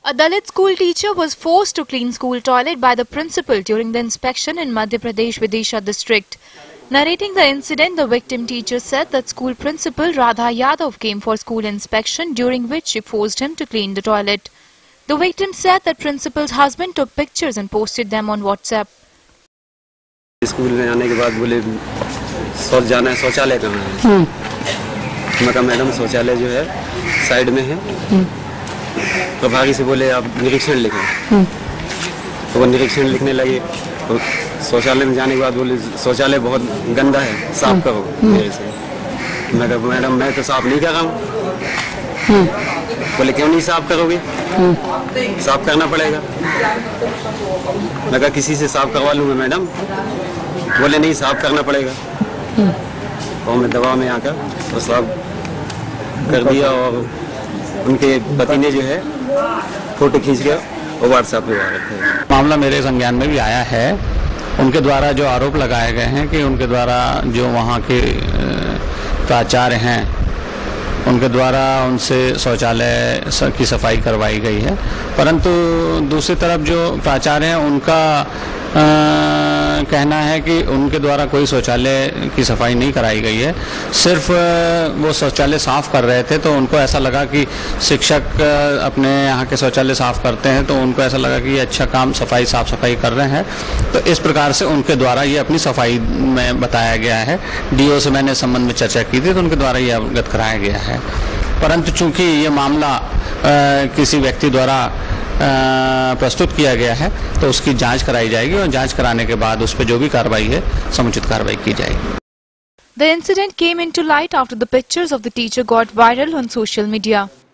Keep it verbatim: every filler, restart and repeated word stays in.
A Dalit school teacher was forced to clean school toilet by the principal during the inspection in Madhya Pradesh Vidisha district. Narrating the incident, the victim teacher said that school principal Radha Yadav came for school inspection, during which she forced him to clean the toilet. The victim said that principal's husband took pictures and posted them on WhatsApp. School में आने के बाद बोले शौच जाना है, शौचालय कहाँ है? मैं कहा मैडम शौचालय जो है साइड में है। प्रभारी से बोले आप निरीक्षण लिखें, तो वो निरीक्षण लिखने लगे। तो शौचालय में जाने के बाद बोले शौचालय बहुत गंदा है, साफ करो मेरे से। मैं कहा मैडम मैं तो साफ नहीं कर रहा हूँ। बोले क्यों नहीं साफ करोगे? साफ करना पड़ेगा। मैं कहा किसी से साफ करवा लूँगा मैडम। बोले नहीं साफ करना पड़ेगा। और मैं दवा में आकर तो साफ कर दिया और उनके पति ने जो है फोटो खींच के वो व्हाट्सएप पे लगा रखे हैं। मामला मेरे संज्ञान में भी आया है। उनके द्वारा जो आरोप लगाए गए हैं कि उनके द्वारा जो वहाँ के प्राचार्य हैं उनके द्वारा उनसे शौचालय की सफाई करवाई गई है, परंतु दूसरी तरफ जो प्राचार्य हैं उनका आ, कहना है कि उनके द्वारा कोई शौचालय की सफाई नहीं कराई गई है। सिर्फ वो शौचालय साफ कर रहे थे तो उनको ऐसा लगा कि शिक्षक अपने यहाँ के शौचालय साफ करते हैं, तो उनको ऐसा लगा कि ये अच्छा काम सफाई साफ सफाई कर रहे हैं, तो इस प्रकार से उनके द्वारा ये अपनी सफाई में बताया गया है। डीओ से मैंने इस संबंध में चर्चा की थी तो उनके द्वारा ये अवगत कराया गया है, परंतु चूंकि ये मामला आ, किसी व्यक्ति द्वारा प्रस्तुत किया गया है तो उसकी जांच कराई जाएगी और जांच कराने के बाद उस पर जो भी कार्रवाई है समुचित कार्रवाई की जाएगी। The incident came into light after the pictures of the teacher got viral on social media.